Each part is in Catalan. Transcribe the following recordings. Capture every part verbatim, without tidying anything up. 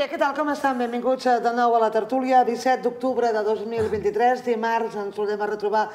dia, què tal, com estan? Benvinguts de nou a la tertúlia, disset d'octubre de dos mil vint-i-tres, dimarts, ens tornem a retrobar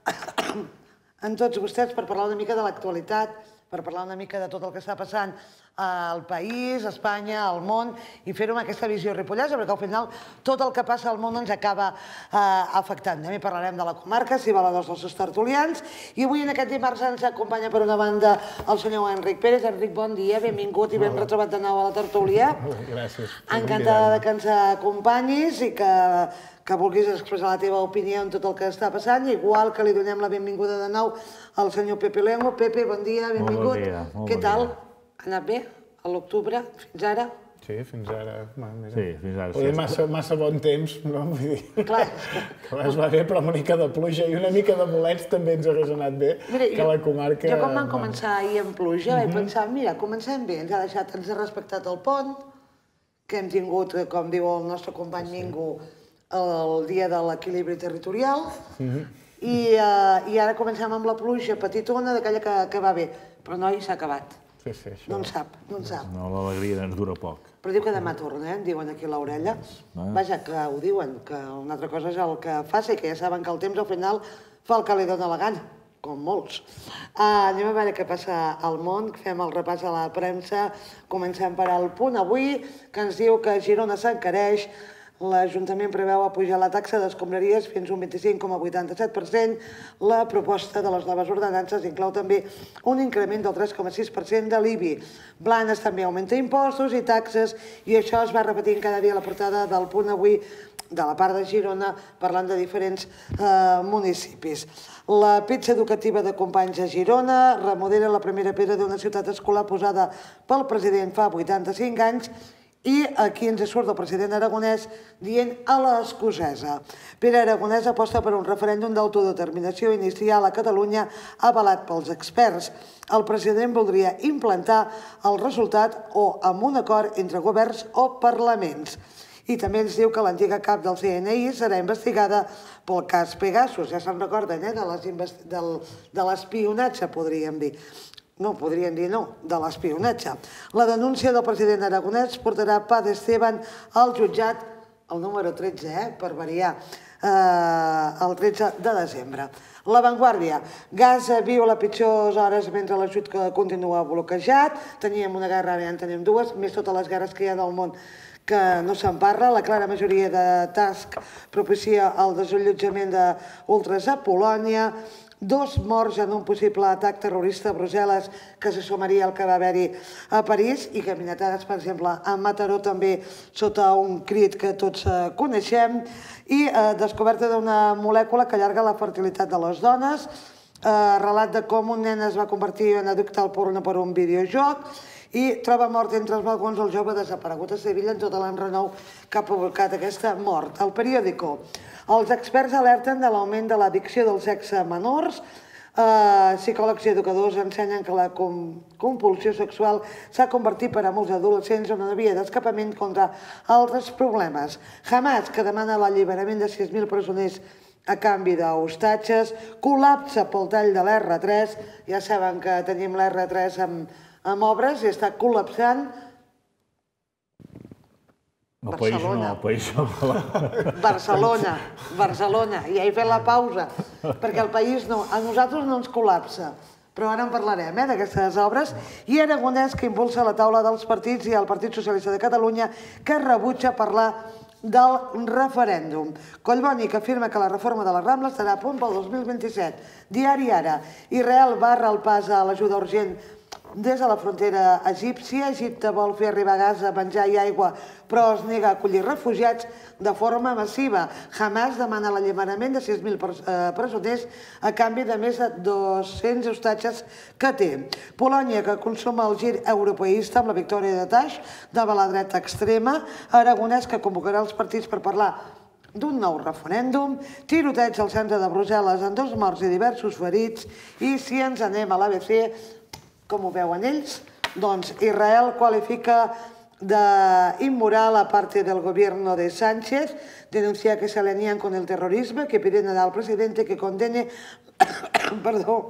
amb tots vostès per parlar una mica de l'actualitat, per parlar una mica de tot el que està passant al país, a Espanya, al món, i fer-ho amb aquesta visió ripollesa, perquè al final tot el que passa al món ens acaba afectant. També parlarem de la comarca, si val a dos dels seus tertulians, i avui en aquest dimarts ens acompanya per una banda el senyor Enric Pérez. Enric, bon dia, benvingut i ben retrobat de nou a la tertúlia. Gràcies. Encantada que ens acompanyis i que que vulguis expressar la teva opinió en tot el que està passant, igual que li donem la benvinguda de nou al senyor Pepe Lengo. Pepe, bon dia, benvingut. Molt bon dia, molt bon dia. Què tal? Ha anat bé? A l'octubre, fins ara? Sí, fins ara. Sí, fins ara. Potser massa bon temps, no? Vull dir... Clar. Que es va bé, però una mica de pluja i una mica de bolets també ens hagués anat bé, que la comarca... Jo quan vam començar ahir amb pluja vaig pensar, mira, comencem bé, ens ha deixat, ens ha respectat el pont, que hem tingut, com diu el nostre company Mingo, el dia de l'equilibri territorial, i ara comencem amb la pluja petitona d'aquella que va bé, però noi, s'ha acabat. No en sap, no en sap. No, l'alegria ens dura poc. Però diu que demà torna, eh? Em diuen aquí a l'orella. Vaja, que ho diuen, que una altra cosa és el que faci, que ja saben que el temps al final fa el que li dona la gana, com molts. Anem a veure què passa al món, fem el repàs a la premsa, comencem per al Punt Avui, que ens diu que Girona s'encareix. L'Ajuntament preveu apujar la taxa d'escombraries fins a un vint-i-cinc coma vuitanta-set per cent. La proposta de les noves ordenances inclou també un increment del tres coma sis per cent de l'I B I. Blanes també augmenta impostos i taxes, i això es va repetint cada dia a la portada del Punt Avui de la part de Girona, parlant de diferents municipis. La pizza educativa de Companys a Girona remodela la primera pedra d'una ciutat escolar posada pel president fa vuitanta-cinc anys, i aquí ens surt el president aragonès dient a l'escocesa. Pere Aragonès aposta per un referèndum d'autodeterminació inicial a Catalunya avalat pels experts. El president voldria implantar el resultat o amb un acord entre governs o parlaments. I també ens diu que l'antiga cap del C N I serà investigada pel cas Pegasus. Ja se'n recorden, eh, de l'espionatge, podríem dir. No, podrien dir no, de l'espionatge. La denúncia del president aragonès portarà Paz Esteban al jutjat, el número tretze, eh, per variar, el tretze de desembre. La Vanguardia. Gaza viu les pitjors hores mentre l'ajut continua bloquejat. Teníem una guerra, ara ja en tenim dues, més totes les guerres que hi ha del món que no se'n parla. La clara majoria de Tusk propicia el desallotjament d'ultres a Polònia. Dos morts en un possible atac terrorista a Brussel·les que se sumaria al que va haver-hi a París, i caminatades, per exemple, a Mataró també sota un crit que tots coneixem, i descoberta d'una molècula que allarga la fertilitat de les dones, relat de com un nen es va convertir en addicte al porno per un videojoc, i troba mort entre els balcons el jove desaparegut a Sevilla en tot l'enrenou que ha provocat aquesta mort. El Periódico. Els experts alerten de l'augment de l'addicció del sexe a menors. Psicòlegs i educadors ensenyen que la compulsió sexual s'ha convertit per a molts adolescents en una via d'escapament contra altres problemes. Hamas, que demana l'alliberament de sis mil presoners a canvi d'hostatges, col·lapsa pel tall de l'R tres. Ja saben que tenim l'R tres amb obres i està col·lapsant. Barcelona. Barcelona, Barcelona. I he fet la pausa, perquè el país no, a nosaltres no ens col·lapsa. Però ara en parlarem, eh, d'aquestes obres. I Aragonès, que impulsa la taula dels partits, i el Partit Socialista de Catalunya, que rebutja parlar del referèndum. Collboni, que afirma que la reforma de la Rambla estarà a punt pel dos mil vint-i-set. Diari Ara. Israel barra el pas a l'ajuda urgent des de la frontera egípcia. Egipte vol fer arribar gas, menjar i aigua, però es nega a acollir refugiats de forma massiva. Hamas demana l'alliberament de sis mil presoners a canvi de més de dos-cents hostatges que té. Polònia, que consuma el gir europeista amb la victòria de Taix davant la dreta extrema. Aragonès, que convocarà els partits per parlar d'un nou referèndum. Tiroteig al centre de Brussel·les amb dos morts i diversos ferits. I si ens anem a l'A B C, com ho veuen ells, doncs Israel qualifica de inmoral a parte del gobierno de Sánchez, denuncia que se alinean con el terrorismo, que piden al presidente que condene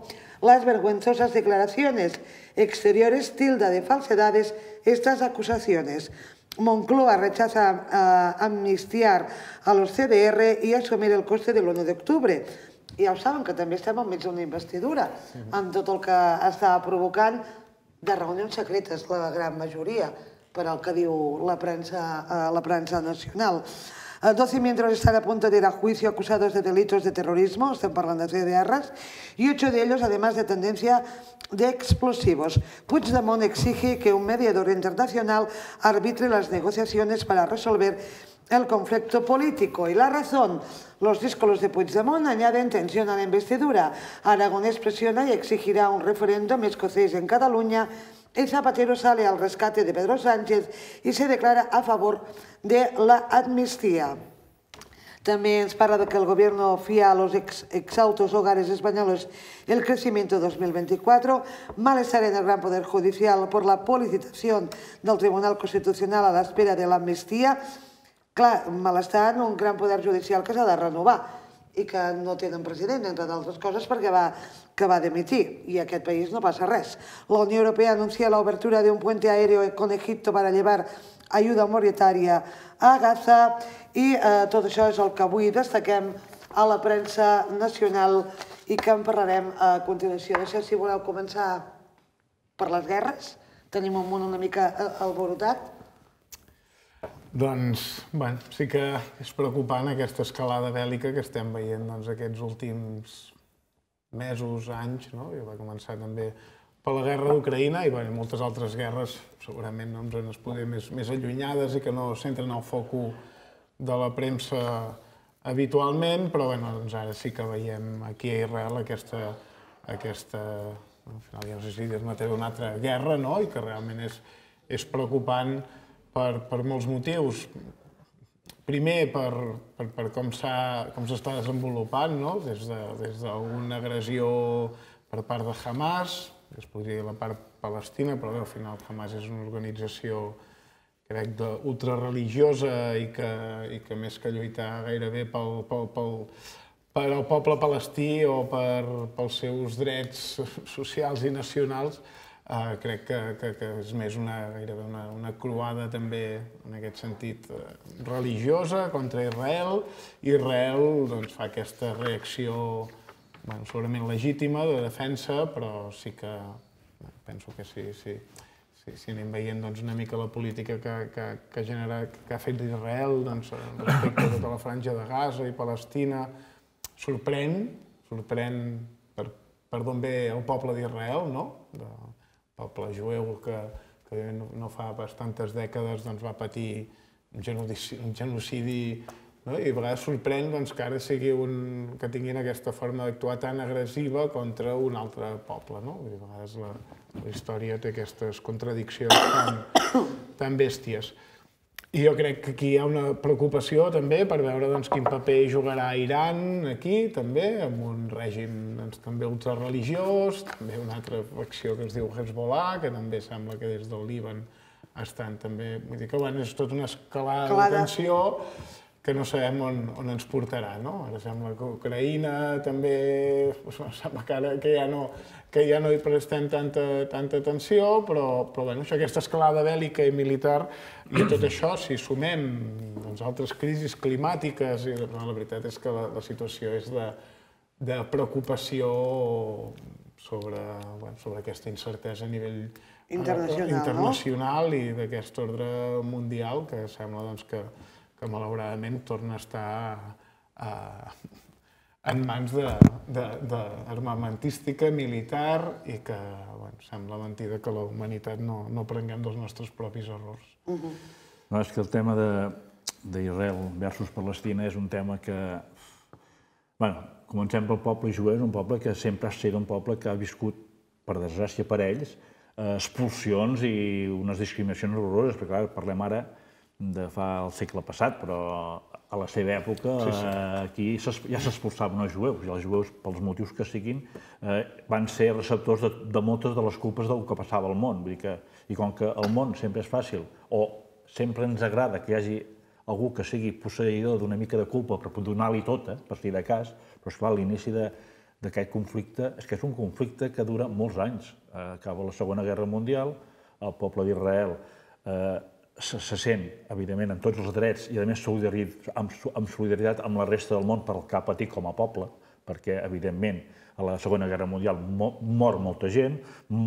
las vergonzosas declaraciones exteriores tilda de falsedades estas acusaciones. Moncloa rechaza uh, amnistiar a los C D R i assumir el coste de l'u d'octubre. I ja ho saben, que també estem enmig d'una investidura, amb tot el que està provocant de reunions secretes, la gran majoria, per al que diu la premsa, uh, la premsa nacional. doce miembros están a punto de ir a juicio acusados de delitos de terrorismo, están hablando de C D Rs, y ocho de ellos, además de tendencia de explosivos. Puigdemont exige que un mediador internacional arbitre las negociaciones para resolver el conflicto político. Y la razón, los discursos de Puigdemont añaden tensión a la investidura. Aragonés presiona y exigirá un referéndum escocés en Cataluña. El Zapatero sale al rescate de Pedro Sánchez y se declara a favor de la amnistía. También ens parla de que el gobierno fía a los ex, exhaustos hogares españoles el crecimiento dos mil veinticuatro, malestar en el Gran Poder Judicial por la politización del Tribunal Constitucional a la espera de la amnistía. Clar, malestar en un Gran Poder Judicial que s'ha de renovar i que no tenen president, entre d'altres coses, perquè va, que va dimitir, i a aquest país no passa res. La Unió Europea anuncia la obertura de un puente aéreo con Egipto para llevar ayuda humanitaria a Gaza, i eh, tot això és el que avui destaquem a la premsa nacional i que en parlarem a continuació. No sé si voleu començar per les guerres. Tenim un món una mica alborotat. Doncs, bueno, sí que és preocupant aquesta escalada bèl·lica que estem veient aquests últims mesos, anys, no? I va començar també per la guerra d'Ucraïna i moltes altres guerres segurament ens poden més allunyades i que no centren el foco de la premsa habitualment, però ara sí que veiem aquí a Israel aquesta, al final ja no sé si dir-ne una altra guerra, i que realment és preocupant per molts motius. Primer, per com s'està desenvolupant, des d'una agressió per part de Hamas, que es podria dir la part palestina, però al final Hamas és una organització, crec, ultrareligiosa i que més que lluitar gairebé pel poble palestí o pels seus drets socials i nacionals, crec que és més gairebé una croada també, en aquest sentit, religiosa contra Israel. Israel fa aquesta reacció segurament legítima de defensa, però sí que penso que si anem veient una mica la política que ha fet Israel respecte a tota la franja de Gaza i Palestina, sorprèn, sorprèn per d'on ve el poble d'Israel, no? El poble jueu que no fa bastantes dècades va patir un genocidi i a vegades sorprèn que ara que tinguin aquesta forma d'actuar tan agressiva contra un altre poble. A vegades la història té aquestes contradiccions tan bèsties. I jo crec que aquí hi ha una preocupació també per veure quin paper jugarà Iran aquí, també, amb un règim també ultrareligiós, també una altra facció que es diu Hezbollah, que també sembla que des del Líban estan també... Vull dir que és tota una escalada de tensió que no sabem on ens portarà. Ara sembla que Ucraïna també... Sembla que ja no hi prestem tanta atenció, però aquesta escalada bèl·lica i militar i a tot això, si sumem altres crisis climàtiques, la veritat és que la situació és de preocupació sobre aquesta incertesa a nivell internacional i d'aquest ordre mundial que sembla que que malauradament torna a estar en mans d'armamentística militar i que sembla mentida que la humanitat no prenguem dels nostres propis errors. No, és que el tema d'Israel versus Palestina és un tema que... Bé, comencem pel poble jueu, és un poble que sempre ha estat un poble que ha viscut, per desgràcia per ells, expulsions i unes discriminacions horroroses, perquè clar, parlem ara de fa el segle passat, però a la seva època aquí ja s'expulsaven els jueus, i els jueus, pels motius que siguin, van ser receptors de moltes de les culpes del que passava al món. I com que el món sempre és fàcil, o sempre ens agrada que hi hagi algú que sigui posseïdor d'una mica de culpa per donar-li tota, per si de cas, però esclar, a l'inici de d'aquest conflicte és que és un conflicte que dura molts anys. Acaba la Segona Guerra Mundial, el poble d'Israel se sent, evidentment, amb tots els drets i, a més, amb solidaritat amb la resta del món pel que ha patit com a poble, perquè, evidentment, a la Segona Guerra Mundial mor molta gent,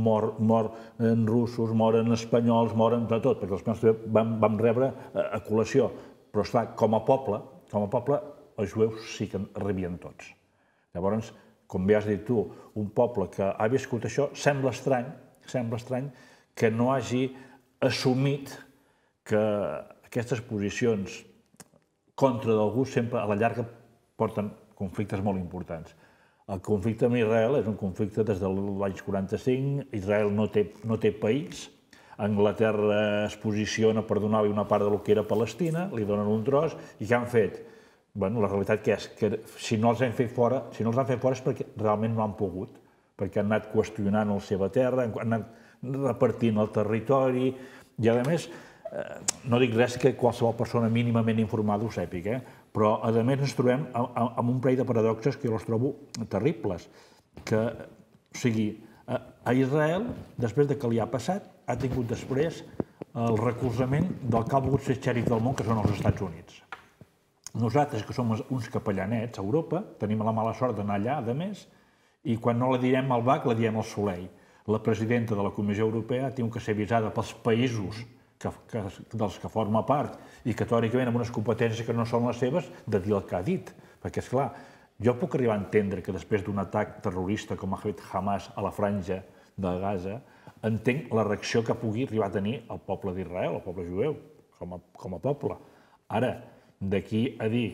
moren russos, moren espanyols, moren de tot, perquè els espanyols vam rebre a col·lació. Però, esclar, com a poble, com a poble, els jueus sí que rebien tots. Llavors, com bé has dit tu, un poble que ha viscut això, sembla estrany, sembla estrany que no hagi assumit que aquestes posicions contra d'algú sempre a la llarga porten conflictes molt importants. El conflicte amb Israel és un conflicte des de l'any quaranta-cinc, Israel no té país, Anglaterra es posiciona per donar-li una part del que era Palestina, li donen un tros, i què han fet? Bueno, la realitat que és que si no els han fet fora, si no els han fet fora és perquè realment no han pogut, perquè han anat qüestionant la seva terra, han anat repartint el territori, i a més, no dic res que qualsevol persona mínimament informada ho sàpiga, però a més ens trobem amb un parell de paradoxes que jo els trobo terribles, que, o sigui, a Israel, després de que li ha passat, ha tingut després el recolzament del que ha volgut ser xèrif del món, que són els Estats Units. Nosaltres, que som uns capellanets a Europa, tenim la mala sort d'anar allà, a més, i quan no la direm al bac, la diem al soleil. La presidenta de la Comissió Europea ha tingut que ser avisada pels països dels que forma part i que teòricament amb unes competències que no són les seves, de dir el que ha dit. Perquè, esclar, jo puc arribar a entendre que després d'un atac terrorista com ha fet Hamas a la franja de Gaza, entenc la reacció que pugui arribar a tenir el poble d'Israel, el poble jueu, com a poble. Ara, d'aquí a dir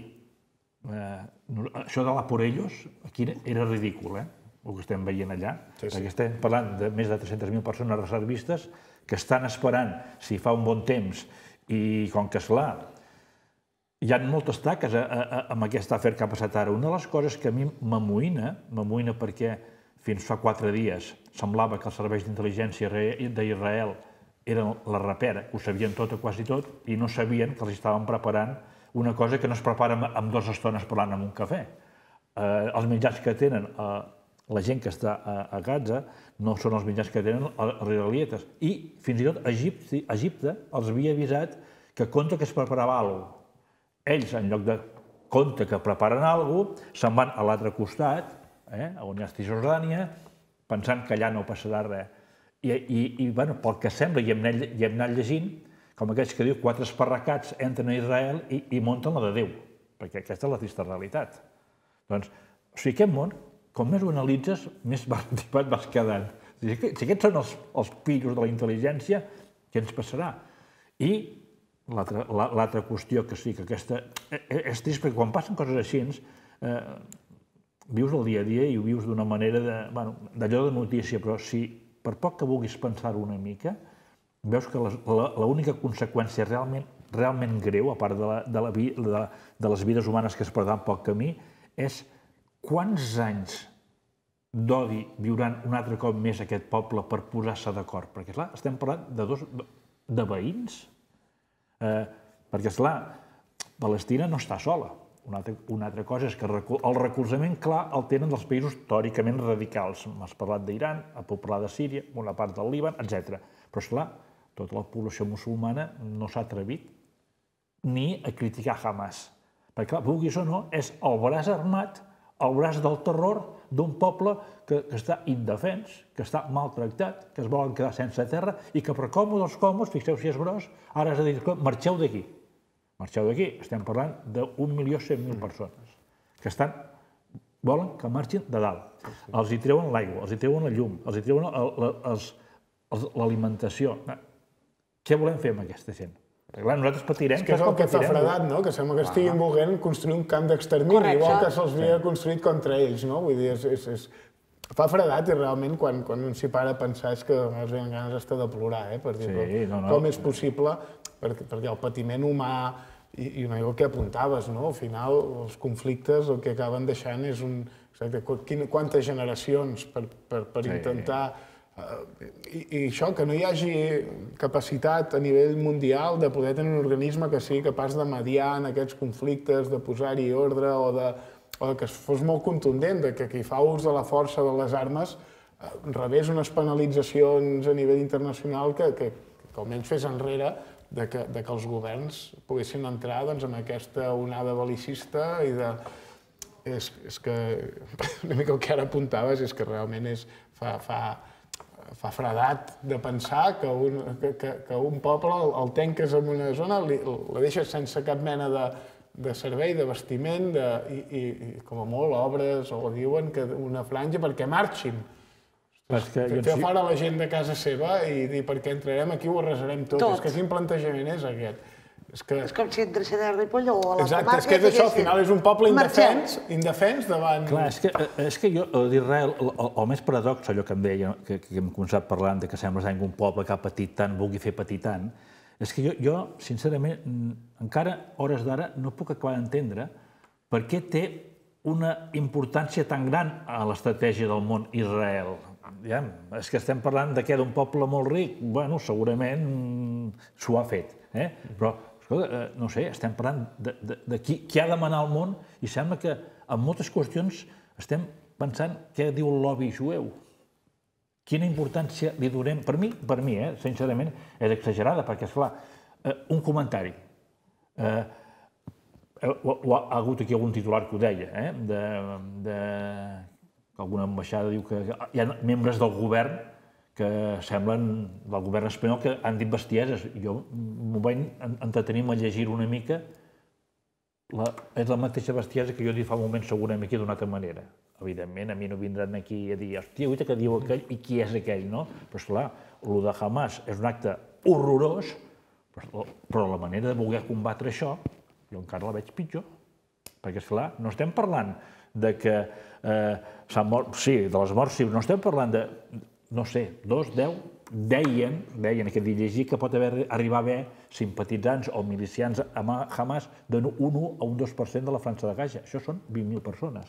això de la por ellos, aquí era ridícul, eh? El que estem veient allà, perquè estem parlant de més de tres-centes mil persones reservistes que estan esperant si fa un bon temps i com que, esclar, hi ha moltes taques amb aquest afer que ha passat ara. Una de les coses que a mi m'amoïna, m'amoïna perquè fins fa quatre dies semblava que els serveis d'intel·ligència d'Israel eren la rapera, ho sabien tot o quasi tot, i no sabien que els estaven preparant una cosa que no es prepara amb dues estones parlant en un cafè. Els menjars que tenen la gent que està a Gaza no són els menjars que tenen els israelietes. I fins i tot Egipte els havia avisat que compte que es preparava alguna cosa. Ells, en lloc de compte que preparen alguna cosa, se'n van a l'altre costat, on hi ha Cisjordània, pensant que allà no passarà res. I, pel que sembla, i hem anat llegint, com aquells que diu, quatre esparracats entren a Israel i munten la de Déu, perquè aquesta és la trista realitat. Doncs, o sigui, aquest món, com més ho analitzes, més baratipat vas quedant. Si aquests són els pillos de la intel·ligència, què ens passarà? I l'altra qüestió que sí, que aquesta és trist, perquè quan passen coses així, vius el dia a dia i ho vius d'una manera d'allò de notícia, però si per poc que vulguis pensar-ho una mica, veus que l'única conseqüència realment greu, a part de les vides humanes que es perdran pel camí, és quants anys d'odi viuran un altre cop més aquest poble per posar-se d'acord? Perquè, esclar, estem parlant de dos de veïns. Perquè, esclar, Palestina no està sola. Una altra cosa és que el recolzament clar el tenen dels països teòricament radicals. M'has parlat d'Iran, ha parlat de Síria, una part del Líban, etcètera. Però, esclar, tota la població musulmana no s'ha atrevit ni a criticar Hamas. Perquè, clar, vulguis o no, és el braç armat, el braç del terror d'un poble que està indefens, que està maltractat, que es volen quedar sense terra i que per còmodes, còmodes, fixeu si és gros, ara has de dir, marxeu d'aquí. Marxeu d'aquí, estem parlant d'un milió cent mil persones que estan, volen que marxin de dalt. Els hi treuen l'aigua, els hi treuen la llum, els hi treuen l'alimentació. Què volem fer amb aquesta gent? Clar, nosaltres patirem. És que és el que t'ha fredat, no? Que sembla que estiguin volent construir un camp d'extermini, igual que se'ls havia construït contra ells, no? Vull dir, fa fredat i realment quan un s'hi para a pensar és que a vegades venen ganes de plorar, eh? Per dir, com és possible, perquè el patiment humà i una cosa que apuntaves, no? Al final, els conflictes el que acaben deixant és un... Quantes generacions per intentar... I això, que no hi hagi capacitat a nivell mundial de poder tenir un organisme que sigui capaç de mediar en aquests conflictes, de posar-hi ordre o de o que fos molt contundent, que qui fa ús de la força de les armes rebés unes penalitzacions a nivell internacional que almenys fes enrere de que els governs poguessin entrar en aquesta onada bel·licista i de... És que una mica el que ara apuntaves és que realment fa fredat de pensar que un poble el tenques en una zona, la deixes sense cap mena de servei, de vestiment i com a molt obres o diuen que una franja perquè marxin. Fer fora la gent de casa seva i dir perquè entrarem aquí ho arrasarem tot. És que quin plantejament és aquest? És com si entressin a Ripoll o a la comarca... Exacte, és que és això, al final és un poble indefens davant... Clar, és que jo, d'Israel, el més paradox, allò que em deia, que hem començat parlant, que sembla que un poble que ha patit tant, vulgui fer patir tant, és que jo, sincerament, encara, hores d'ara, no puc acabar d'entendre per què té una importància tan gran a l'estratègia del món Israel. És que estem parlant de què, d'un poble molt ric? Bueno, segurament s'ho ha fet, però... no sé, estem parlant de qui ha de manar al món i sembla que en moltes qüestions estem pensant què diu el lobby jueu. Quina importància li donem? Per mi, per mi, sincerament, és exagerada, perquè, esclar, un comentari. Ha hagut aquí algun titular que ho deia, de... alguna ambaixada diu que hi ha membres del govern que semblen del govern espanyol que han dit bestieses. Jo m'ho vaig entretenir a llegir una mica. És la mateixa bestiesa que jo he dit fa un moment segurament aquí d'una altra manera. Evidentment, a mi no vindran aquí a dir hòstia, uita, que diu aquell i qui és aquell, no? Però, esclar, el de Hamas és un acte horrorós, però la manera de voler combatre això, jo encara la veig pitjor. Perquè, esclar, no estem parlant de que s'han mort... Sí, de les morts, sí, no estem parlant de... no sé, dos, deu, deien, deien que llegir que pot arribar a haver simpatitzants o milicians a Hamas d'un un a un dos per cent de la França de Gaza. Això són vint mil persones.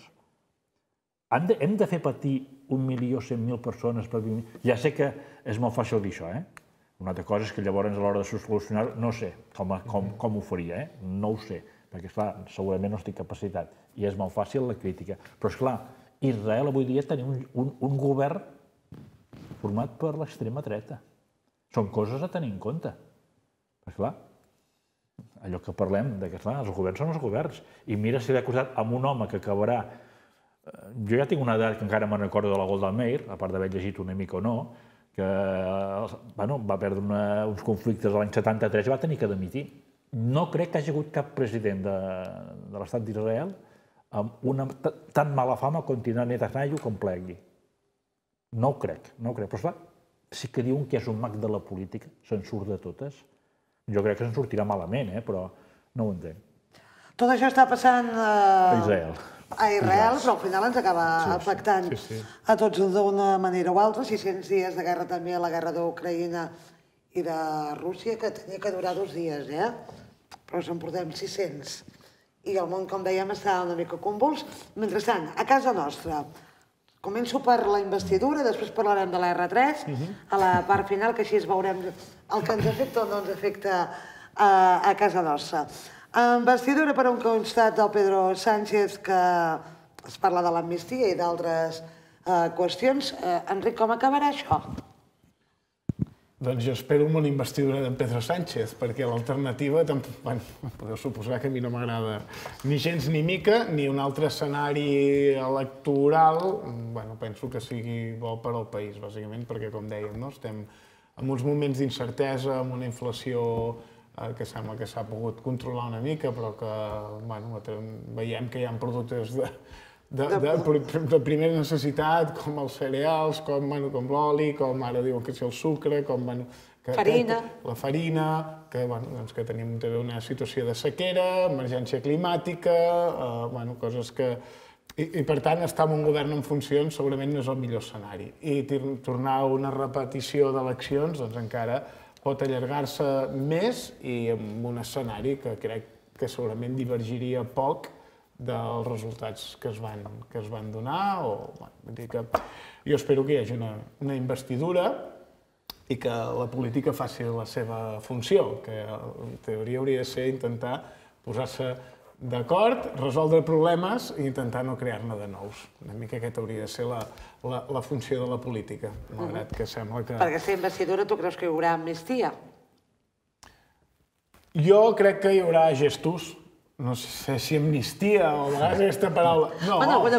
Hem de fer patir un milió cent mil persones per vint mil... Ja sé que és molt fàcil dir això, eh? Una altra cosa és que llavors a l'hora de solucionar no sé com ho faria, eh? No ho sé, perquè, esclar, segurament no estic capacitat i és molt fàcil la crítica. Però, esclar, Israel avui dia tenim un govern format per l'extrema dreta. Són coses a tenir en compte. Perquè, clar, allò que parlem, que els governs són els governs. I mira si l'he acusat amb un home que acabarà... Jo ja tinc una edat que encara me'n recordo de la Golda Meir, a part d'haver llegit una mica o no, que va perdre uns conflictes l'any setanta-tres i va tenir que dimitir. No crec que hagi hagut cap president de l'estat d'Israel amb una tan mala fama com tindrà Netanyahu com plegui. No ho crec, no ho crec. Però, esclar, sí que diuen que és un mag de la política, se'n surt de totes. Jo crec que se'n sortirà malament, però no ho entenc. Tot això està passant a Israel, a Israel, però al final ens acaba afectant a tots d'una manera o altra. sis-cents dies de guerra també, la guerra d'Ucraïna i de Rússia, que tenia que durar dos dies, eh? Però se'n portem sis-cents. I el món, com dèiem, està una mica convuls. Mentrestant, a casa nostra, començo per la investidura, després parlarem de la erre tres, a la part final, que així veurem el que ens afecta o no ens afecta a casa nostra. Investidura per un costat del Pedro Sánchez, que es parla de l'amnistia i d'altres qüestions. Enric, com acabarà això? Doncs jo espero una investidura d'en Pedro Sánchez, perquè l'alternativa, podeu suposar que a mi no m'agrada ni gens ni mica, ni un altre escenari electoral, penso que sigui bo per al país, bàsicament, perquè, com dèiem, estem en uns moments d'incertesa, amb una inflació que sembla que s'ha pogut controlar una mica, però que veiem que hi ha productes de primera necessitat, com els cereals, com l'oli, com ara diuen que és el sucre, com la farina, que tenim una situació de sequera, emergència climàtica, coses que... I, per tant, estar en un govern en funcions segurament no és el millor escenari. I tornar a una repetició d'eleccions, doncs encara pot allargar-se més i amb un escenari que crec que segurament divergiria poc dels resultats que es van donar. Jo espero que hi hagi una investidura i que la política faci la seva funció, que en teoria hauria de ser intentar posar-se d'acord, resoldre problemes i intentar no crear-ne de nous. Una mica aquesta hauria de ser la funció de la política, malgrat que sembla que... Per aquesta investidura tu creus que hi haurà amnistia? Jo crec que hi haurà gestos, no sé si amnistia o a vegades aquesta paraula... No,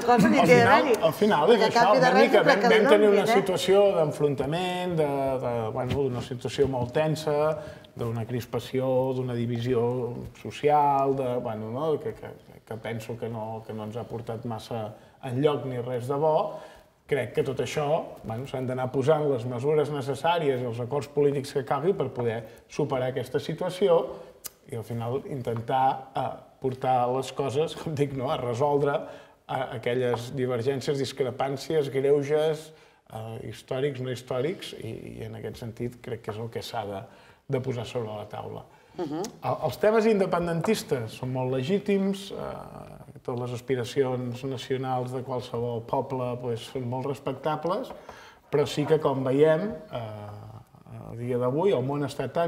al final és això, una mica, vam tenir una situació d'enfrontament, d'una situació molt tensa, d'una crispació, d'una divisió social, que penso que no ens ha portat massa enlloc ni res de bo. Crec que tot això s'han d'anar posant les mesures necessàries i els acords polítics que calgui per poder superar aquesta situació i al final intentar portar les coses, com dic, a resoldre aquelles divergències, discrepàncies, greuges, històrics, no històrics, i en aquest sentit crec que és el que s'ha de posar sobre la taula. Els temes independentistes són molt legítims, totes les aspiracions nacionals de qualsevol poble són molt respectables, però sí que, com veiem, a dia d'avui el món està tan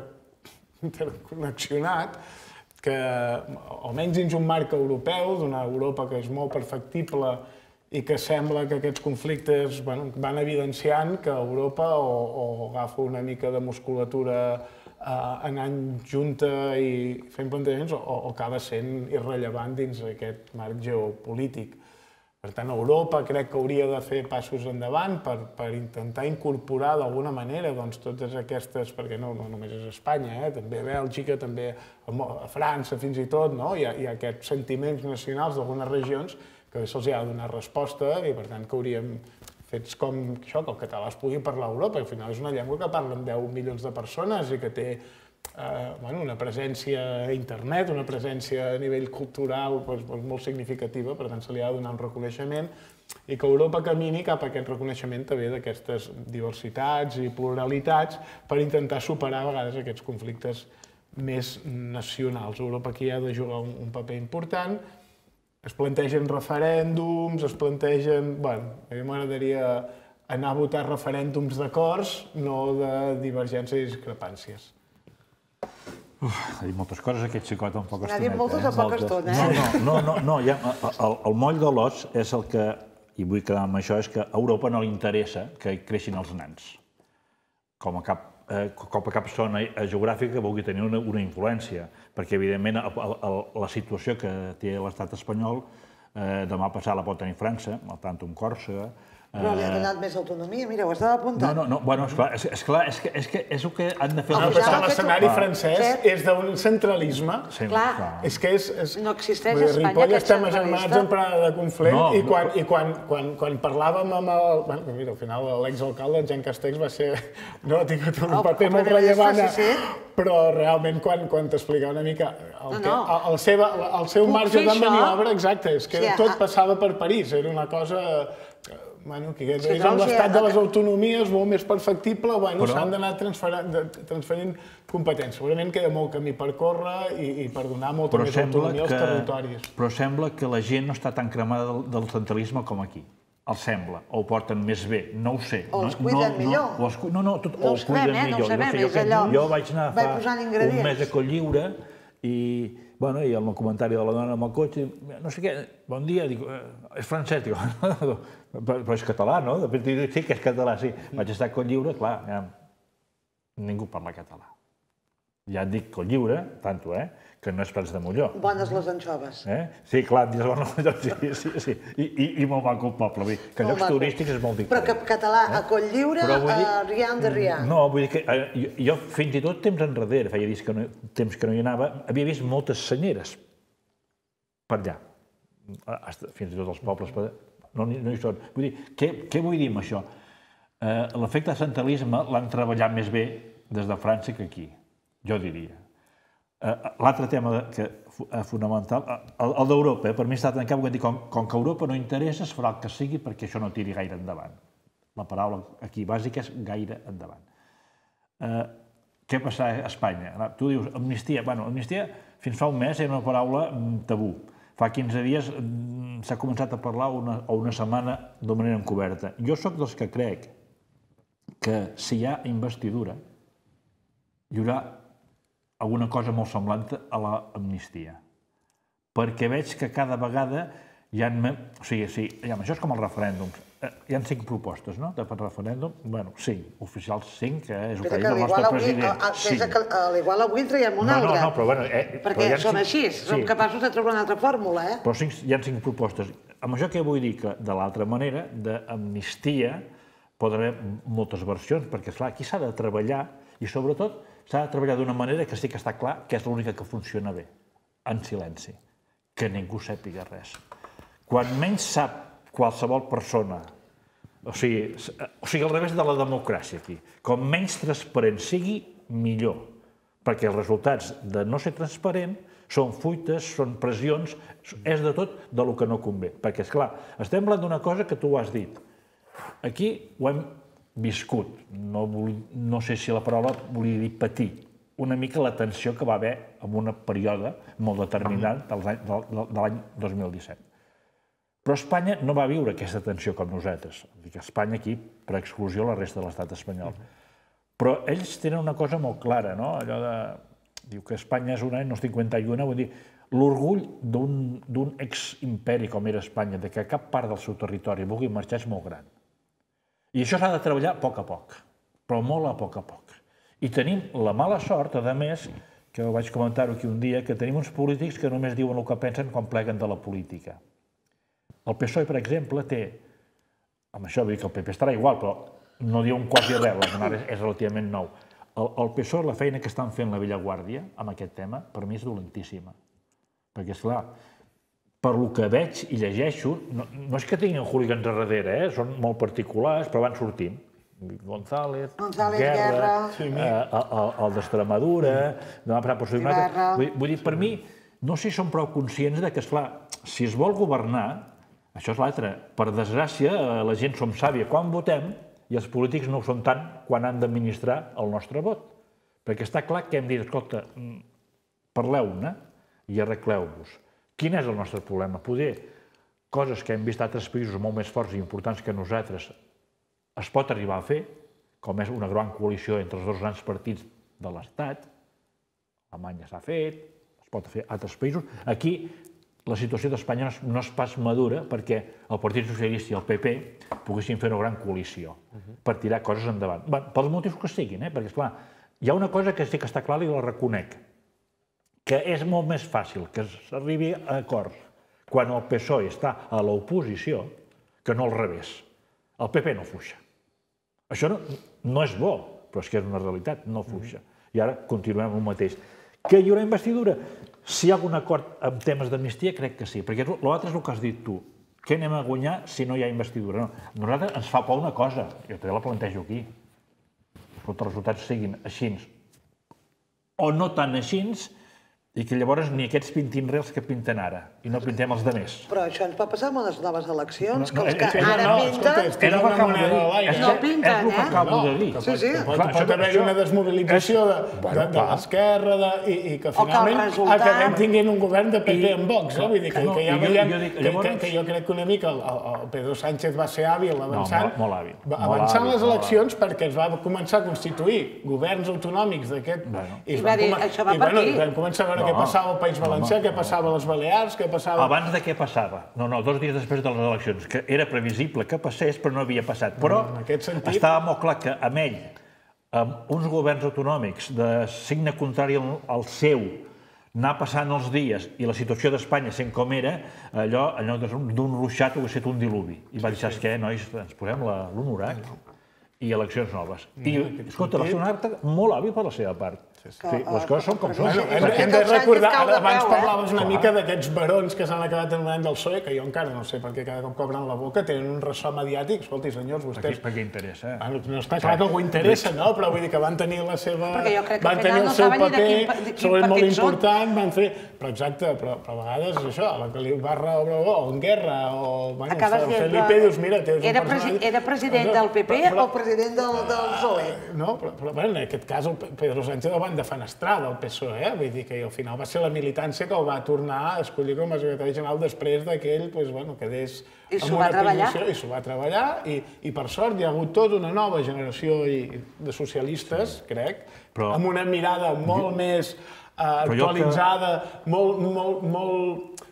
interconnexionat que, almenys dins un marc europeu, d'una Europa que és molt perfectible i que sembla que aquests conflictes van evidenciant que Europa o agafa una mica de musculatura anant junta i fent plantejaments o acaba sent irrellevant dins aquest marc geopolític. Per tant, Europa crec que hauria de fer passos endavant per intentar incorporar d'alguna manera totes aquestes, perquè no només és Espanya, també Bèlgica, també a França fins i tot, hi ha aquests sentiments nacionals d'algunes regions que se'ls ha de donar resposta i per tant que hauríem fets com això, que el català es pugui parlar a Europa, al final és una llengua que parlen deu milions de persones i que té una presència a internet, una presència a nivell cultural molt significativa, per tant se li ha de donar un reconeixement i que Europa camini cap a aquest reconeixement també d'aquestes diversitats i pluralitats per intentar superar a vegades aquests conflictes més nacionals. Europa aquí ha de jugar un paper important. Es plantegen referèndums, es plantegen... Bé, a mi m'agradaria anar a votar referèndums d'acords, no de divergències i discrepàncies. Ha dit moltes coses aquest xicot en poca estoneta. N'ha dit moltes en poca estona, eh? No, no, no, el moll de l'os és el que, i vull quedar amb això, és que a Europa no li interessa que creixin els nans. Com a cap com a cap zona geogràfica vulgui tenir una influència, perquè evidentment la situació que té l'estat espanyol demà passat la pot tenir França, al tant un Còrsega. Però li ha donat més autonomia, mira, ho estava apuntant. No, no, bueno, esclar, és que és el que han de fer... L'escenari francès és d'un centralisme. Clar, no existeix a Espanya aquest centralista. Estem agermanats en parada de conflicte i quan parlàvem amb el... Mira, al final l'exalcalde, Jean Castex, va ser... No, ha tingut un paper molt rellevant, però realment quan t'explicava una mica el seu marge de maniobra, exacte, és que tot passava per París, era una cosa... que és l'estat de les autonomies molt més perfectible, s'han d'anar transferint competències. Segurament queda molt camí per córrer i per donar molta més autonomia als territoris. Però sembla que la gent no està tan cremada del centralisme com aquí. El sembla, o ho porten més bé, no ho sé. O els cuiden millor. No, no, o els cuiden millor. No ho sabem, és allò... Jo vaig anar fa un mes a Cotlliure i... Bueno, i el comentari de la dona amb el cotxe, no sé què, bon dia, dic, és francès, dic, però és català, no? Sí que és català, sí. Vaig estar a Cotlliure, clar, ningú parla català. Ja et dic Cotlliure, tanto, eh, que no és Prats de Molló. Bones les anxoves. Sí, clar, dins bones les anxoves, sí, sí, i molt maco el poble, que llocs turístics és molt diferent. Però català a Cotlliure, a Rian de Rian. No, vull dir que jo fins i tot temps enrere, feia temps que no hi anava, havia vist moltes senyeres per allà, fins i tot els pobles, no hi són. Vull dir, què vull dir amb això? L'efecte de centralisme l'han treballat més bé des de França que aquí, jo diria. L'altre tema fonamental, el d'Europa, per mi està tancat, com que a Europa no interessa, es farà el que sigui perquè això no tiri gaire endavant. La paraula aquí bàsica és gaire endavant. Què passa a Espanya? Tu dius amnistia. Bueno, amnistia fins fa un mes era una paraula tabú. Fa quinze dies s'ha començat a parlar o una setmana de manera encoberta. Jo sóc dels que crec que si hi ha investidura hi haurà alguna cosa molt semblant a l'amnistia. perquè veig que cada vegada hi ha... O sigui, sí, això és com el referèndum. Hi ha cinc propostes, no?, de referèndum. Bueno, cinc, oficials cinc, que és el que diu el nostre president. A l'igual avui en traiem una altra. No, no, però bueno... Perquè som així, som capaços de trobar una altra fórmula, eh? Però hi ha cinc propostes. Amb això què vull dir? Que de l'altra manera, d'amnistia, pot haver moltes versions, perquè, esclar, aquí s'ha de treballar, i sobretot s'ha de treballar d'una manera que sí que està clar que és l'única que funciona bé, en silenci, que ningú sàpiga res. Quan menys sap qualsevol persona, o sigui, o sigui, al revés de la democràcia aquí, com menys transparent sigui, millor, perquè els resultats de no ser transparent són fuites, són pressions, és de tot del que no convé. Perquè, esclar, estem parlant d'una cosa que tu has dit. Aquí ho hem viscut, no sé si la paraula volia dir patir, una mica la tensió que va haver en un període molt determinat de l'any dos mil disset. Però Espanya no va viure aquesta tensió com nosaltres. Espanya aquí, per exclusió, la resta de l'estat espanyol. Però ells tenen una cosa molt clara, no? Allò de... Diu que Espanya és un any, no cinquanta-u, vull dir, l'orgull d'un ex-imperi com era Espanya, de que cap part del seu territori vulgui marxar és molt gran. I això s'ha de treballar a poc a poc, però molt a poc a poc. I tenim la mala sort, a més, que ho vaig comentar-ho aquí un dia, que tenim uns polítics que només diuen el que pensen quan pleguen de la política. El P S O E, per exemple, té... Amb això vull dir que el P P estarà igual, però no diuen quasi res, l'Aznar és relativament nou. El P S O E, la feina que estan fent la vella guàrdia amb aquest tema, per mi és dolentíssima. Perquè, esclar, per lo que veig i llegeixo, no és que tinguin hooligans a darrere, són molt particulars, però van sortint. González, Guerra, el d'Extremadura, demà passat per Guerra... Vull dir, per mi, no sé si són prou conscients que, esclar, si es vol governar, això és l'altre, per desgràcia, la gent som sàvia quan votem i els polítics no ho són tant quan han d'administrar el nostre vot. Perquè està clar que hem dit, escolta, parleu-ne i arregleu-vos. Quin és el nostre problema? Poder coses que hem vist a altres països molt més forts i importants que nosaltres es pot arribar a fer, com és una gran coalició entre els dos grans partits de l'Estat, Alemanya s'ha fet, es pot fer a altres països. Aquí la situació d'Espanya no és pas madura perquè el Partit Socialista i el P P poguessin fer una gran coalició per tirar coses endavant. Pels motius que siguin, perquè, esclar, hi ha una cosa que sí que està clara i la reconec, que és molt més fàcil que s'arribi a acords quan el P S O E està a l'oposició que no al revés. El P P no fuixa. Això no és bo, però és que és una realitat, no fuixa. I ara continuem amb el mateix. Que hi haurà investidura? Si hi ha algun acord en temes d'amnistia, crec que sí, perquè l'altre és el que has dit tu. Què anem a guanyar si no hi ha investidura? A nosaltres ens fa por una cosa, jo també la plantejo aquí. Que els resultats siguin així o no tan així, i que llavors ni aquests pintin res que pinten ara, i no pintem els altres. Però això ens pot passar amb les noves eleccions, que els que ara pinten no pinten, eh? És el que acabo de dir. Sí, sí. Pot haver-hi una desmobilització de l'esquerra i que finalment acabem tinguent un govern de P P en Vox. Vull dir que ja veiem que jo crec que una mica el Pedro Sánchez va ser hàbil avançant avançant les eleccions perquè es va començar a constituir governs autonòmics d'aquest... I va dir, això va per aquí. Vam començar a veure què passava al País Valencià, què passava a les Balears, què passava... Abans de què passava? No, no, dos dies després de les eleccions, que era previsible que passés, però no havia passat. Però estava molt clar que amb ell, amb uns governs autonòmics de signe contrari al seu, anar passant els dies i la situació d'Espanya sent com era, allò d'un ruixat ho ha estat un diluvi. I va dir, saps què, nois, ens posem l'honorat i eleccions noves. I, escolta, va ser un acte molt hàbil per la seva part. Les coses són com són. Hem de recordar, abans parlaves una mica d'aquests barons que s'han acabat anomenant del P S O E, que jo encara no sé per què cada cop cobren la boca, tenen un ressò mediàtic, escolti, senyors, vostès... Per què interessa? No està clar que algú interessa, no? Però vull dir que van tenir la seva... Perquè jo crec que van tenir el seu paper, són molt important, van fer... Però exacte, però a vegades és això, la que li Barra Obregó, o en Guerra, o Felipe, dius, mira, tens un personatge... Era president del P P o president del P S O E? No, però en aquest cas el Pedro Sánchez el van defenestrar del P S O E, vull dir que al final va ser la militància que el va tornar a escollir com a secretari general després d'aquell, doncs, quedés en una posició, i s'ho va treballar, i per sort hi ha hagut tota una nova generació de socialistes, crec, amb una mirada molt més actualitzada, molt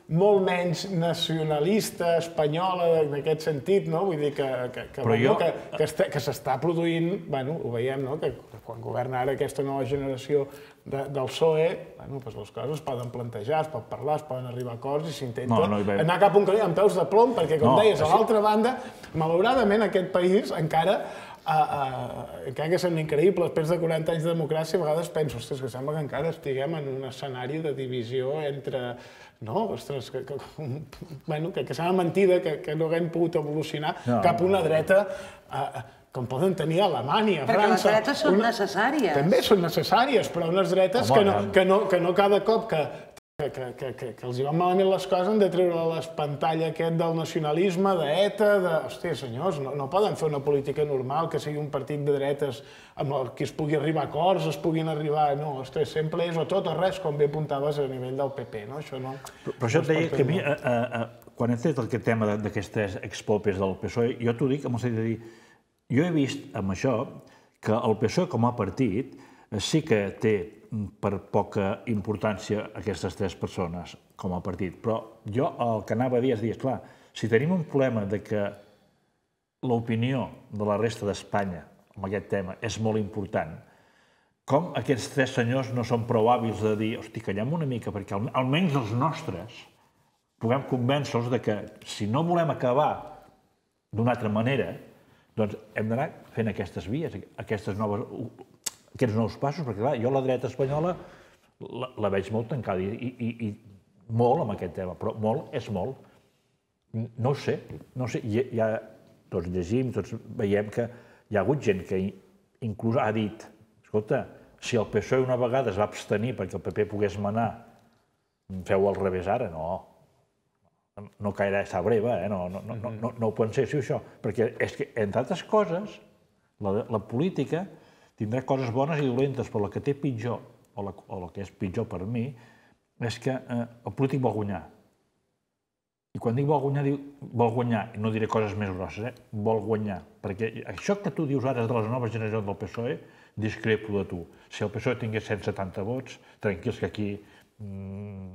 molt menys nacionalista, espanyola, en aquest sentit, no? Vull dir que, que, que, jo... que, que, que s'està produint, bueno, ho veiem, no? Que quan governa ara aquesta nova generació de, del P S O E, bueno, doncs les coses es poden plantejar, es pot parlar, es poden arribar a acords i s'intenta no, no anar cap a un camí amb peus de plom, perquè, com no, deies, a l'altra banda, malauradament aquest país encara Uh, uh, encara que sembla increïble, després de quaranta anys de democràcia, a vegades penso, ostres, que sembla que encara estiguem en un escenari de divisió entre, no, ostres, que, que, bueno, que, que sembla mentida, que, que no haguem pogut evolucionar no, cap a una dreta uh, com poden tenir a Alemanya, a França. Perquè les dretes són una... necessàries. També són necessàries, però unes dretes Home, que, no, que, no, que no cada cop que Que, que, que, que, que els hi van malament les coses han de treure l'espantall aquest del nacionalisme, d'ETA, de... Hòstia, senyors, no, no poden fer una política normal que sigui un partit de dretes amb el que es pugui arribar a acords, es puguin arribar... No, ostres, sempre és o tot o res, com bé apuntaves a nivell del P P, no? Això no... Però, però això et deia que a mi, a, a, a, quan he tret aquest tema d'aquestes expopes del P S O E, jo t'ho dic amb el sentit de dir, jo he vist amb això que el P S O E com a partit sí que té per poca importància aquestes tres persones com a partit. Però jo el que anava a dir és dir, esclar, si tenim un problema de que l'opinió de la resta d'Espanya amb aquest tema és molt important, com aquests tres senyors no són prou hàbils de dir, hosti, callem una mica, perquè almenys els nostres puguem convèncer-los de que si no volem acabar d'una altra manera, doncs hem d'anar fent aquestes vies, aquestes noves... aquests nous passos, perquè clar, jo la dreta espanyola la, la veig molt tancada i, i, i molt amb aquest tema, però molt és molt. No ho sé, no ho sé. I, ja, tots llegim, tots veiem que hi ha hagut gent que inclús ha dit, escolta, si el P S O E una vegada es va abstenir perquè el P P pogués manar, feu al revés ara, no. No cairà esa breva, eh? no, no, no, no, no, no ho penseu, això. Perquè és que, entre altres coses, la, la política tindrà coses bones i dolentes, però la que té pitjor, o la, o la que és pitjor per mi, és que eh, el polític vol guanyar. I quan dic vol guanyar, diu vol guanyar, i no diré coses més grosses, eh? Vol guanyar. Perquè això que tu dius ara de les noves generacions del P S O E, discrepo de tu. Si el P S O E tingués cent setanta vots, tranquils que aquí mmm,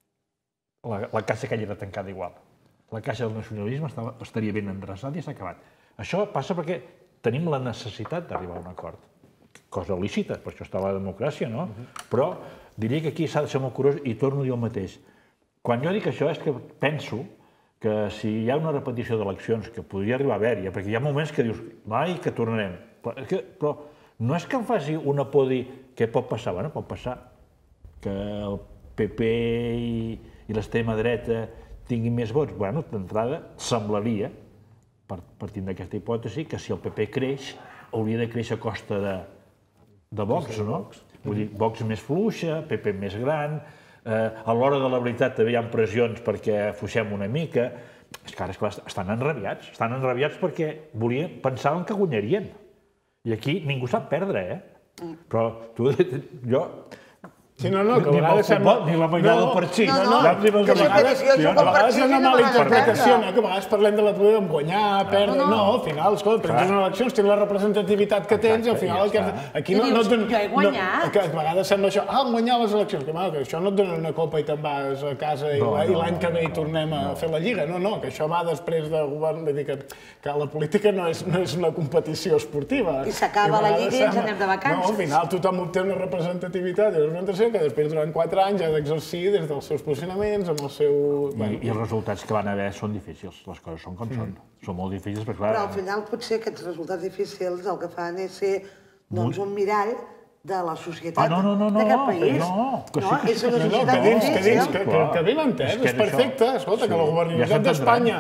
la, la caixa aquella era tancada igual. La caixa del nacionalisme estava, estaria ben endreçada i s'ha acabat. Això passa perquè tenim la necessitat d'arribar a un acord. Cosa lícita, per això està la democràcia, no? Però diria que aquí s'ha de ser molt curiós i torno a dir el mateix. Quan jo dic això és que penso que si hi ha una repetició d'eleccions, que podria arribar a haver-hi, perquè hi ha moments que dius, mai que tornarem, però, que, però no és que em faci una por dir què pot passar. Bueno, pot passar que el P P i, i l'extrema dreta tinguin més vots. Bueno, d'entrada semblaria, partint d'aquesta hipòtesi, que si el P P creix, hauria de créixer a costa de de Vox, no? Vull dir, Vox més fluixa, P P més gran, a l'hora de la veritat també hi ha pressions perquè fuixem una mica. És que ara, esclar, estan enrabiats, estan enrabiats perquè volien, pensaven que guanyarien. I aquí ningú sap perdre, eh? Però tu, jo... Sí, no, no, que a vegades sembla... Ni la mainada del partit. No, no, que a vegades hi ha una mala interpretació, no? Que a vegades parlem de la política amb guanyar, perdre... No, al final, escolta, prens unes eleccions, tens la representativitat que tens i al final... Aquí no et donen... Jo he guanyat. A vegades sembla això, ah, guanyar les eleccions, que això no et donen una copa i te'n vas a casa i l'any que ve hi tornem a fer la lliga. No, no, que això va després de govern, vull dir que la política no és una competició esportiva. I s'acaba la lliga i ens anem de vacances. No, al final tothom obté una representativitat i una representació que després durant quatre anys ha d'exercir des dels seus posicionaments, amb el seu... I els resultats que van haver són difícils, les coses són com són. Són molt difícils, però clar... Però al final potser aquests resultats difícils el que fan és ser un mirall de la societat d'aquest país. No, no, és una societat difícil. Que ben entès, és perfecte. Escolta, que la governabilitat d'Espanya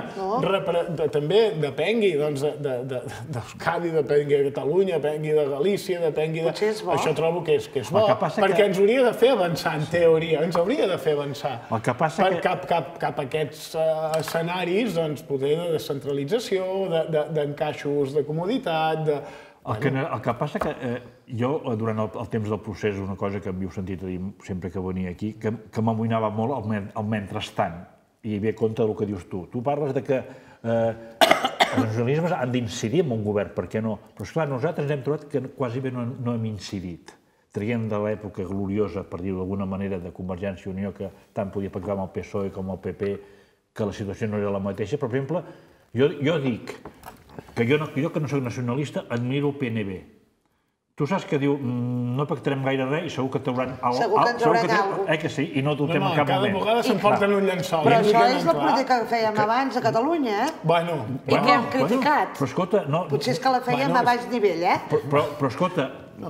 també depengui d'Euskadi, depengui de Catalunya, depengui de Galícia, depengui de... Això trobo que és bo, perquè ens hauria de fer avançar, en teoria, ens hauria de fer avançar. Cap a aquests escenaris, poder de descentralització, d'encaixos de comoditat, de... El que passa que jo, durant el temps del procés, una cosa que m'heu sentit a dir sempre que venia aquí, que m'amoïnava molt el mentrestant, i ve compte del que dius tu. Tu parles de que els nacionalismes han d'incidir en un govern, per què no? Però esclar, nosaltres hem trobat que quasi bé no hem incidit. traient de l'època gloriosa, per dir-ho d'alguna manera, de Convergència i Unió, que tant podia pactar amb el P S O E com el P P, que la situació no era la mateixa. Per exemple, jo, jo dic que jo, no, jo que no soc nacionalista admiro el P N B. Tu saps que diu, no pactarem gaire res i segur que trauran alguna cosa. Segur que en trauran alguna cosa. Eh que sí? I no dubtem en cap moment. Cada vegada s'emporten un llençol. Però això és la política que fèiem abans a Catalunya, eh? Bueno. I que hem criticat. Però escolta, no... Potser és que la fèiem a baix nivell, eh? Però escolta,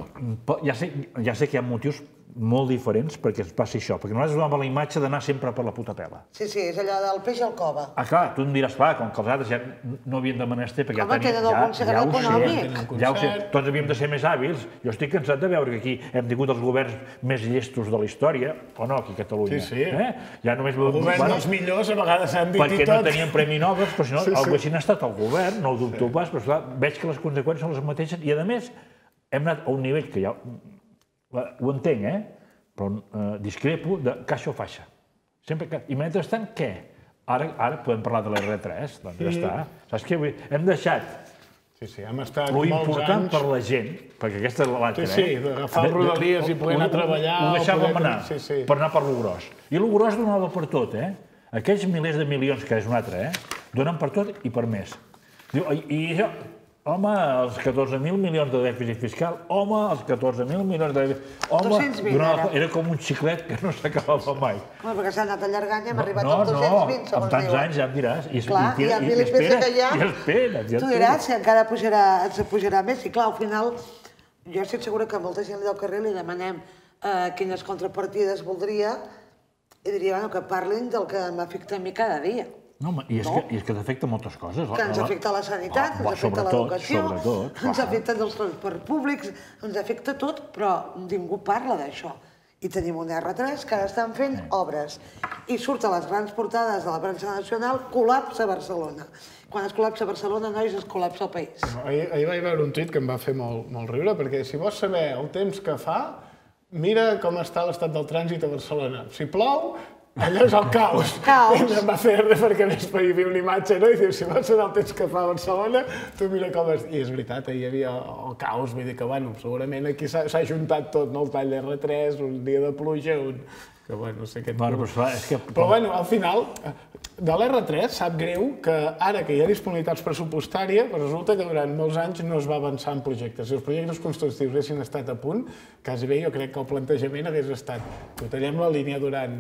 ja sé que hi ha motius molt diferents perquè es passi això, perquè nosaltres donàvem la imatge d'anar sempre per la puta pela. Sí, sí, és allò del peix al cova. Ah, clar, tu em diràs, clar, com que els altres ja no havien de menester, perquè ja tenien... Home, tenen algun secret econòmic. Ja ho sé, tots havíem de ser més hàbils. Jo estic cansat de veure que aquí hem tingut els governs més llestos de la història, o no, aquí a Catalunya. Sí, sí. Els governs dels millors a vegades s'han dit i tot. Perquè no tenien Premi Nobel, però si no, algú així n'ha estat el govern, no ho dubto pas, però clar, veig que les conseqüències són les mateixes i, a més, hem anat a un nivell que ja ho entenc, eh? Però discrepo de caixa o faixa. I mentrestant, què? Ara podem parlar de l'R tres, doncs ja està. Saps què vull dir? Hem deixat lo important per la gent, perquè aquesta és l'altra, eh? Sí, sí, d'agafar rodalies i poder anar a treballar... Ho deixàvem anar per anar per lo gros. I lo gros donava per tot, eh? Aquells milers de milions, que és un altre, eh? Donen per tot i per més. I això... Home, els catorze mil milions de dèficit fiscal, home, els catorze mil milions de dèficit... dos-cents vint, ara. Era com un xiclet que no s'acabava mai. Home, perquè s'ha anat allargant i hem arribat als dos-cents vint, segons diuen. No, no, amb tants anys ja em diràs. Clar, i el mil i pesa que hi ha... I espera, tu diràs si encara ens pujarà més. I clar, al final, jo estic segura que a molta gent del carrer li demanem quines contrapartides voldria i diria, bueno, que parlin del que m'afecta a mi cada dia. No, i és que t'afecta moltes coses. Que ens afecta la sanitat, ens afecta l'educació, ens afecta els transports públics, ens afecta tot, però ningú parla d'això. I tenim un R tres que ara estan fent obres. I surt a les grans portades de la premsa nacional, col·lapse a Barcelona. Quan es col·lapsa a Barcelona, nois, es col·lapsa el país. Ahir vaig veure un tuit que em va fer molt riure, perquè si vols saber el temps que fa, mira com està l'estat del trànsit a Barcelona. Si plou, allò és el caos. Caos. Em va fer res perquè més per dir una imatge, no? I diu, si vols saber el temps que fa a Barcelona, tu mira com és... I és veritat, hi havia el caos, vull dir que, bueno, segurament aquí s'ha juntat tot, no? El tall d'R tres, un dia de pluja, un... Que, bueno, no sé què... Bueno, però és que... Però, bueno, al final, de l'R tres sap greu que ara que hi ha disponibilitats pressupostàries, resulta que durant molts anys no es va avançar en projectes. Si els projectes constructius haguessin estat a punt, quasi bé jo crec que el plantejament hagués estat que tallem la línia durant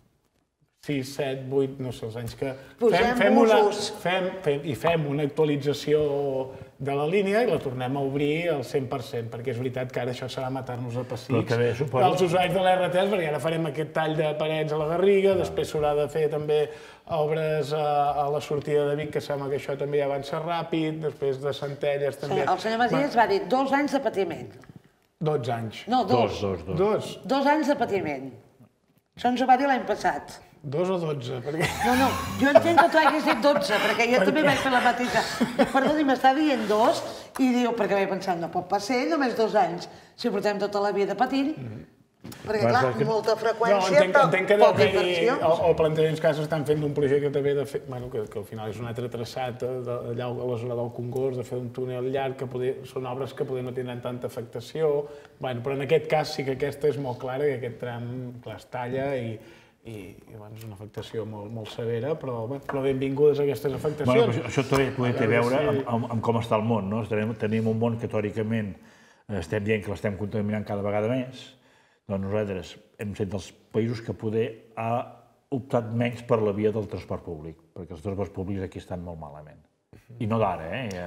sis, set, vuit, no sé, els anys que... Posem usos. I fem una actualització de la línia i la tornem a obrir al cent per cent, perquè és veritat que ara això serà matar-nos a pessics dels usuaris de l'R tres, perquè ara farem aquest tall de parets a la Garriga, després s'haurà de fer també obres a la sortida de Vic, que sembla que això també ja avança ràpid, després de Centelles també... El senyor Masies va dir dos anys de patiment. dotze anys. No, dos. Dos, dos. Dos anys de patiment. Això ens ho va dir l'any passat. Dos o dotze? No, no, jo entenc que tu hagis dit dotze, perquè jo també vaig fer la mateixa. Perdoni, m'està dient dos, i diu, perquè vaig pensar, no pot passar només dos anys, si portem tota la vida patint, perquè, clar, molta freqüència, però poca inversió. O plantejaments que s'estan fent d'un projecte també de fer, bueno, que al final és un altre traçat allà a la zona del Congost, de fer un túnel llarg, que són obres que potser no tindran tanta afectació, però en aquest cas sí que aquesta és molt clara, que aquest tram, clar, es talla i i és una afectació molt severa, però benvingudes aquestes afectacions. Això també té a veure amb com està el món. Tenim un món que teòricament estem dient que l'estem contaminant cada vegada més, doncs nosaltres hem set dels països que poder ha optat menys per la via del transport públic, perquè els transports públics aquí estan molt malament. I no d'ara, eh?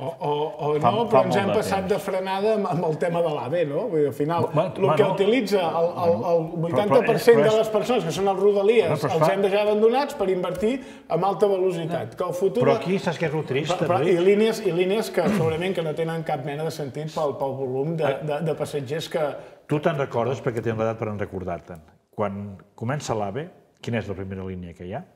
O no, però ens hem passat de frenada amb el tema de l'A V E, no? Vull dir, al final, el que utilitza el vuitanta per cent de les persones, que són els rodalies, els hem deixat abandonats per invertir en alta velocitat. Però aquí saps què és el trist? I línies que segurament que no tenen cap mena de sentit pel volum de passatgers que... Tu te'n recordes, perquè tens l'edat per en recordar-te'n. Quan comença l'A V E, quina és la primera línia que hi ha?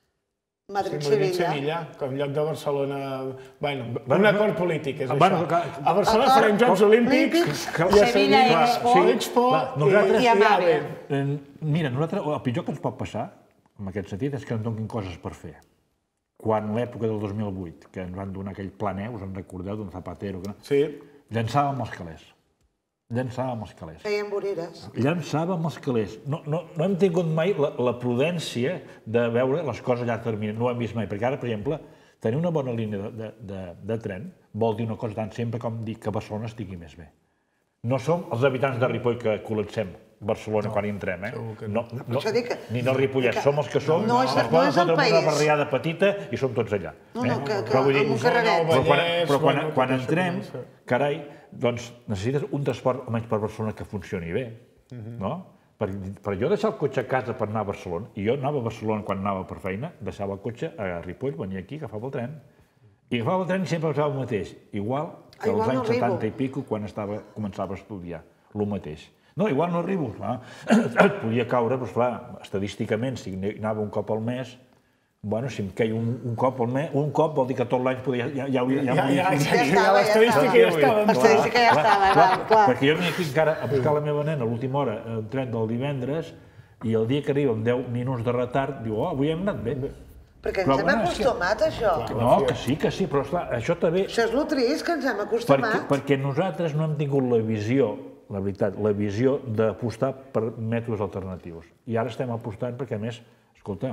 Madrid-Sevilla. Que en lloc de Barcelona... Bueno, un acord polític, és això. A Barcelona farem Jocs Olímpics, i a Sevilla Expo, i a Mave. Mira, el pitjor que ens pot passar, en aquest sentit, és que ens donin coses per fer. Quan l'època del dos mil vuit, que ens van donar aquell pla neu, us en recordeu, d'un Zapatero, llançàvem els calés. llançàvem els calés. Feien voreres. Llançàvem els calés. No, no, no hem tingut mai la, la prudència de veure les coses a llarg termini. No ho hem vist mai, perquè ara, per exemple, tenir una bona línia de, de, de, de tren vol dir una cosa tant sempre com dir que Barcelona estigui més bé. No som els habitants de Ripoll que col·lapsem Barcelona no, quan hi entrem, eh? No, no, que, ni no Ripollès, que, som els que som, no és, els no és el país. Una barriada petita i som tots allà. No, no, que, que, però, vull dir, amb un carreret. Però quan, però quan, quan entrem, carai, doncs necessites un transport almenys per Barcelona que funcioni bé, no? Per, per jo deixar el cotxe a casa per anar a Barcelona, i jo anava a Barcelona quan anava per feina, deixava el cotxe a Ripoll, venia aquí, agafava el tren, i agafava el tren i sempre pensava el mateix, igual que als anys setanta i pico, quan estava, començava a estudiar, el mateix. No, igual no arribo, clar, et podia caure, però clar, estadísticament, si anava un cop al mes, bueno, si em queia un, un cop al mes, un cop vol dir que tot l'any podia... Ja, ja, ja, ja, ja, ja, ja, l'estadística ja estava. L'estadística ja estava, clar, clar. Perquè jo venia aquí encara a buscar la meva nena a l'última hora, el tren del divendres, i el dia que arriba amb deu minuts de retard, diu, oh, avui hem anat bé. Perquè ens hem acostumat a això. No, que sí, que sí, però esclar, això també... Això és el trist, que ens hem acostumat. Perquè nosaltres no hem tingut la visió, la veritat, la visió d'apostar per mètodes alternatius. I ara estem apostant perquè, a més, escolta,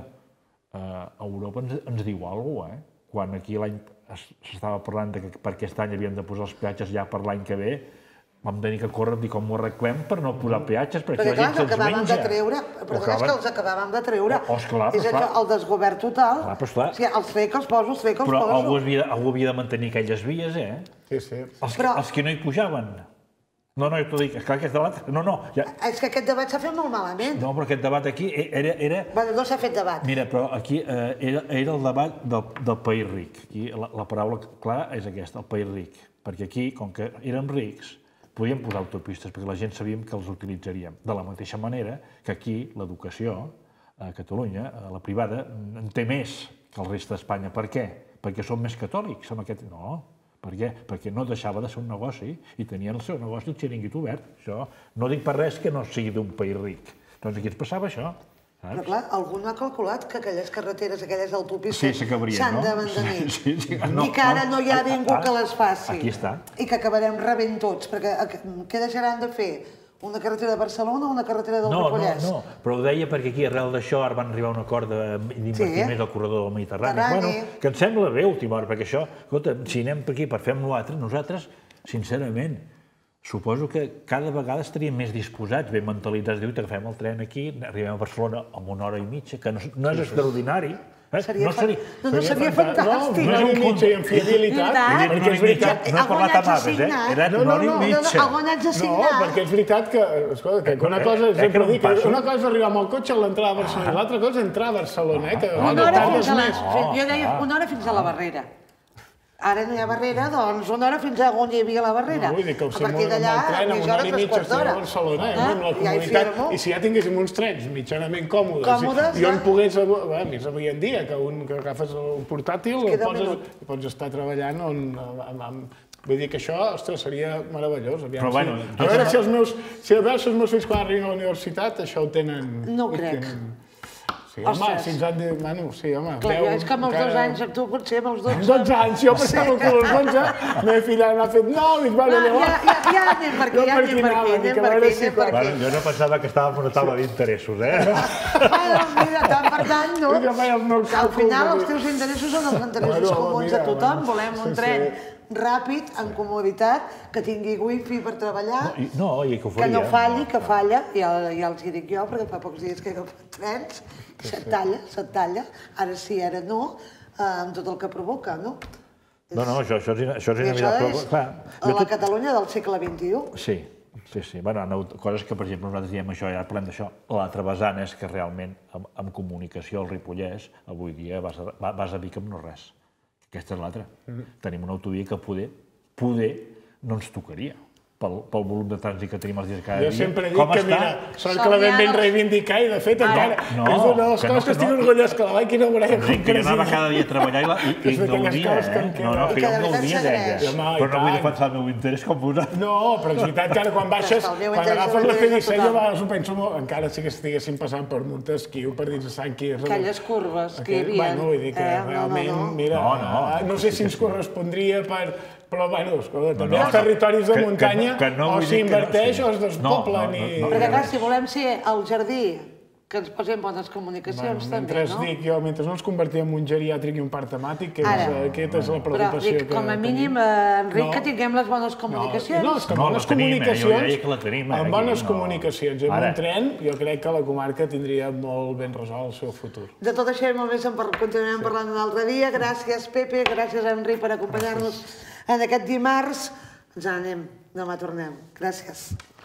a Europa ens, ens diu alguna cosa, eh? Quan aquí l'any s'estava parlant que per aquest any havíem de posar els peatges ja per l'any que ve, vam tenir que córrer dir com ho arreglem per no posar peatges, perquè la gent se'ls menja. Perquè clar, els acabàvem de treure, perdona, és que els acabàvem de treure. Oh, esclar, és el desgovern total. Clar, però esclar. O sigui, els fec, els poso, els fec, els poso. poso. Però algú havia, algú havia de mantenir aquelles vies, eh? Sí, sí. Els, però... els que no hi pujaven. No, no, jo t'ho dic, és clar que aquest debat... No, no, ja... És que aquest debat s'ha fet molt malament. No, però aquest debat aquí era... era... Bueno, no s'ha fet debat. Mira, però aquí eh, era, era el debat del, del país ric. Aquí la, la paraula clara és aquesta, el país ric. Perquè aquí, com que érem rics, podíem posar autopistes, perquè la gent sabíem que els utilitzaríem. De la mateixa manera que aquí l'educació, a Catalunya, a la privada, en té més que el resta d'Espanya. Per què? Perquè som més catòlics. Som aquest... No. Per què? Perquè no deixava de ser un negoci i tenien el seu negoci, el xiringuito obert. Això no dic per res que no sigui d'un país ric. Doncs aquí ens passava això. Però clar, algú no ha calculat que aquelles carreteres, aquelles autopistes s'han de mantenir. I que ara no hi ha ningú que les faci. Aquí està. I que acabarem rebent tots, perquè què deixaran de fer? Una carretera de Barcelona o una carretera del Ripollès? No, no, no, però ho deia perquè aquí, arrel d'això, ara van arribar a un acord d'invertir més al corredor del Mediterrani. Bueno, que em sembla bé, última hora, perquè això, escolta, si anem per aquí per fer amb l'altre, nosaltres, sincerament, suposo que cada vegada estaríem més disposats, ben mentalitzats, diu, que agafem el tren aquí, arribem a Barcelona en una hora i mitja, que no és extraordinari. Seria fantàstic. No és un mitja i amb fiabilitat. Perquè és veritat, no he parlat amb aves, eh? Era una hora i mitja. Algú n'haig de signar. No, perquè és veritat que, escolta, que una cosa, sempre dic, una cosa és arribar amb el cotxe a l'entrada a Barcelona, l'altra cosa és entrar a Barcelona, eh? Una hora fins a la... Jo deia una hora fins a la Barrera. Ara no hi ha barrera, doncs una hora fins a on hi havia la barrera. No, vull dir que si amb el tren amb una hora i mitja estem a Barcelona, amb la comunitat, i si ja tinguéssim uns trens mitjanament còmodes, i on pogués, més avui en dia, que un que agafes el portàtil, i pots estar treballant on... Vull dir que això, ostres, seria meravellós. Però bueno... A veure si els meus fills quan arribin a la universitat això ho tenen... No ho crec. Sí, home, si ens han dit... Bueno, sí, home... Clar, és que amb els dos anys, tu potser amb els dotze... Amb dotze anys, jo passava el cul als dotze, la meva filla m'ha fet nou i es va anar llavors... Ja anem per aquí, ja anem per aquí, anem per aquí, anem per aquí. Jo no pensava que estàvem en una taula d'interessos, eh? Mira, tant per tant, no? Al final els teus interessos són els interessos comuns de tothom, volem un tren ràpid, amb comoditat, que tingui wifi per treballar, que no falli, que falla, ja els hi dic jo, perquè fa pocs dies que he agafat trens, se't talla, se't talla, ara sí, ara no, amb tot el que provoca, no? No, no, això és inevitable. I això és la Catalunya del segle vint-i-u. Sí, sí, sí. Bueno, coses que, per exemple, nosaltres diem això, ja parlem d'això, l'altre vessant és que realment, amb comunicació al Ripollès, avui dia vas a Vic amb no res. Aquesta és l'altra. Tenim una autovia que poder, poder, no ens tocaria. Pel volum de trànsit que tenim els dies cada dia. Jo sempre dic que, mira, sort que la vam ben reivindicar i, de fet, encara és una de les coses que estic orgullós que la vaig inaugurarem com president. Que jo anava cada dia a treballar i gaudia, eh? No, no, que jo em gaudia d'elles. Però no vull defensar el meu interès com posat. No, però és veritat que ara quan baixes, quan agafes la C disset, jo ho penso molt, encara sí que estiguéssim passant per Montesquiu, per dins de Sant Quirze... Aquelles curves que hi havia. Bueno, vull dir que realment, mira, no sé si ens correspondria per Però, bueno, també els territoris de muntanya o s'inverteix o es despoblen. Perquè, clar, si volem ser al jardí, que ens posem bones comunicacions, també, no? Mentre dic jo, mentre no ens convertim en un geriàtric i un parc temàtic, que aquesta és la preocupació que tenim. Però, com a mínim, Enric, que tinguem les bones comunicacions. No, és que amb bones comunicacions, amb bones comunicacions i amb un tren, jo crec que la comarca tindria molt ben resolt el seu futur. De tot això i molt més en continuarem parlant un altre dia. Gràcies, Pepe, gràcies, Enric, per acompanyar-nos en aquest dimarts. Ens n'anem, demà tornem. Gràcies.